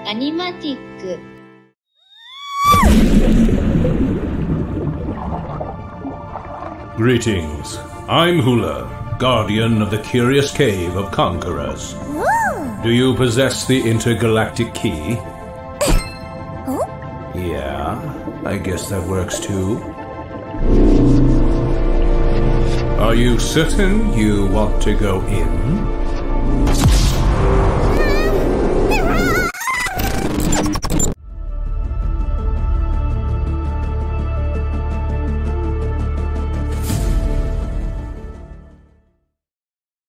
アニマティック Greetings. I'm Hula, guardian of the curious cave of conquerors. Do you possess the intergalactic key? Yeah, I guess that works too. Are you certain you want to go in?